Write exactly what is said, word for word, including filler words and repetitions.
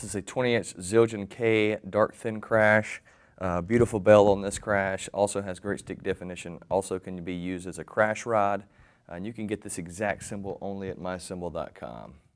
is a twenty inch Zildjian K dark thin crash. Uh, beautiful bell on this crash. Also has great stick definition. Also can be used as a crash rod. Uh, and you can get this exact cymbal only at my cymbal dot com.